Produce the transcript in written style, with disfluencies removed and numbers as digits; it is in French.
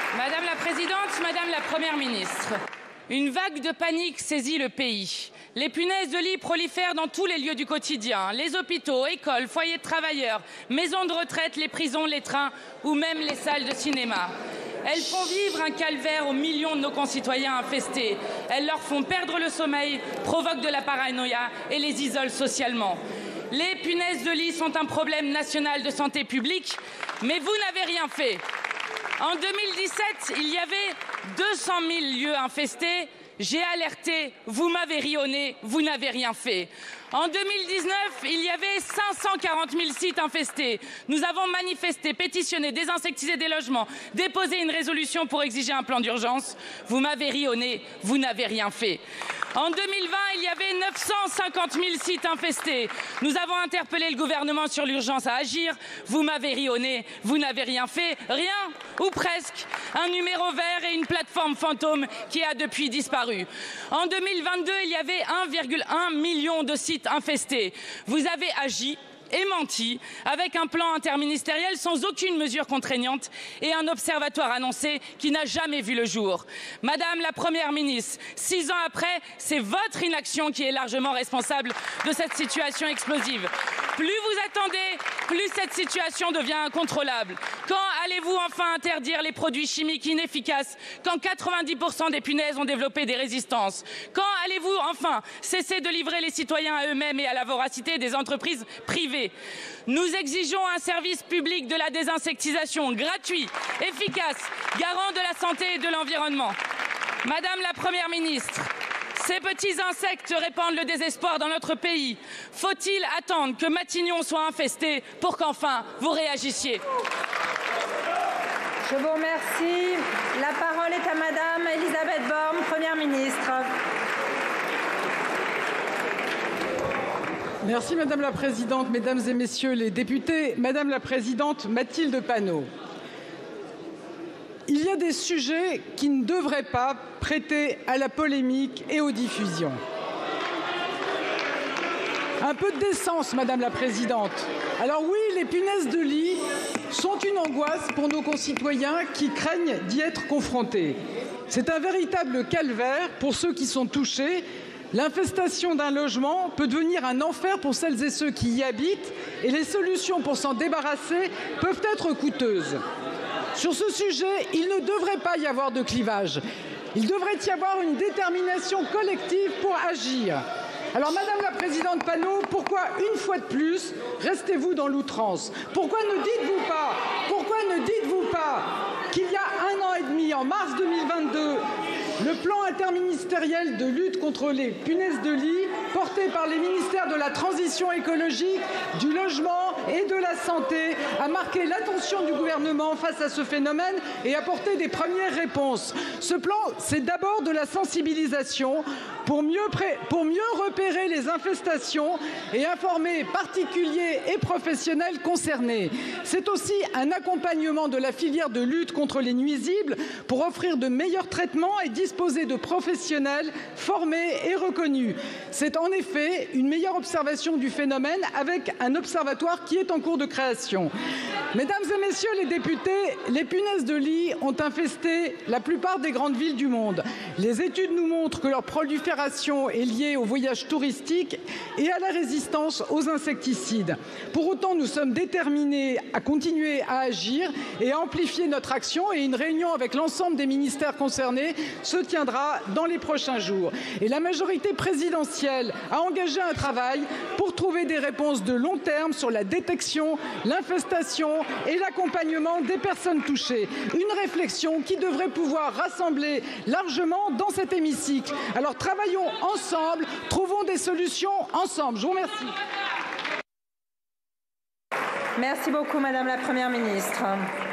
Madame la Présidente, Madame la Première ministre, une vague de panique saisit le pays. Les punaises de lit prolifèrent dans tous les lieux du quotidien, les hôpitaux, écoles, foyers de travailleurs, maisons de retraite, les prisons, les trains ou même les salles de cinéma. Elles font vivre un calvaire aux millions de nos concitoyens infestés. Elles leur font perdre le sommeil, provoquent de la paranoïa et les isolent socialement. Les punaises de lit sont un problème national de santé publique, mais vous n'avez rien fait. En 2017, il y avait 200 000 lieux infestés. J'ai alerté, vous m'avez ri au nez, vous n'avez rien fait. En 2019, il y avait 540 000 sites infestés. Nous avons manifesté, pétitionné, désinsectisé des logements, déposé une résolution pour exiger un plan d'urgence. Vous m'avez ri au nez, vous n'avez rien fait. En 2020, il y avait 950 000 sites infestés. Nous avons interpellé le gouvernement sur l'urgence à agir. Vous m'avez ri au nez, vous n'avez rien fait. Rien, ou presque. Un numéro vert et une plateforme fantôme qui a depuis disparu. En 2022, il y avait 1,1 million de sites infestés. Vous avez agi et menti avec un plan interministériel sans aucune mesure contraignante et un observatoire annoncé qui n'a jamais vu le jour. Madame la Première ministre, 6 ans après, c'est votre inaction qui est largement responsable de cette situation explosive. Plus vous attendez, plus cette situation devient incontrôlable. Quand allez-vous enfin interdire les produits chimiques inefficaces quand 90% des punaises ont développé des résistances? Quand allez-vous enfin cesser de livrer les citoyens à eux-mêmes et à la voracité des entreprises privées? Nous exigeons un service public de la désinsectisation gratuit, efficace, garant de la santé et de l'environnement. Madame la Première ministre, ces petits insectes répandent le désespoir dans notre pays. Faut-il attendre que Matignon soit infesté pour qu'enfin vous réagissiez? Je vous remercie. La parole est à Madame Elisabeth Borne, Première ministre. Merci Madame la Présidente, Mesdames et Messieurs les députés. Madame la Présidente Mathilde Panot, il y a des sujets qui ne devraient pas prêter à la polémique et aux diffusions. Un peu de décence, Madame la Présidente. Alors oui, les punaises de lit sont une angoisse pour nos concitoyens qui craignent d'y être confrontés. C'est un véritable calvaire pour ceux qui sont touchés. L'infestation d'un logement peut devenir un enfer pour celles et ceux qui y habitent et les solutions pour s'en débarrasser peuvent être coûteuses. Sur ce sujet, il ne devrait pas y avoir de clivage. Il devrait y avoir une détermination collective pour agir. Alors, Madame la Présidente Panot, pourquoi, une fois de plus, restez-vous dans l'outrance? Pourquoi ne dites-vous pas qu'il y a 1 an et demi, en mars 2022, le plan interministériel de lutte contre les punaises de lit, porté par les ministères de la Transition écologique, du Logement et de la Santé, a marqué l'attention du gouvernement face à ce phénomène et apporté des premières réponses. Ce plan, c'est d'abord de la sensibilisation pour mieux repérer les infestations et informer particuliers et professionnels concernés. C'est aussi un accompagnement de la filière de lutte contre les nuisibles pour offrir de meilleurs traitements et disposer de professionnels formés et reconnus. C'est en effet une meilleure observation du phénomène avec un observatoire qui est en cours de création. Mesdames et Messieurs les députés, les punaises de lit ont infesté la plupart des grandes villes du monde. Les études nous montrent que leur prolifération est liée au voyage touristique et à la résistance aux insecticides. Pour autant, nous sommes déterminés à continuer à agir et à amplifier notre action et une réunion avec l'ensemble des ministères concernés se tiendra dans les prochains jours. Et la majorité présidentielle a engagé un travail pour trouver des réponses de long terme sur la détection, l'infestation et l'accompagnement des personnes touchées. Une réflexion qui devrait pouvoir rassembler largement dans cet hémicycle. Alors travaillons ensemble, trouvons des solutions ensemble. Je vous remercie. Merci beaucoup, Madame la Première ministre.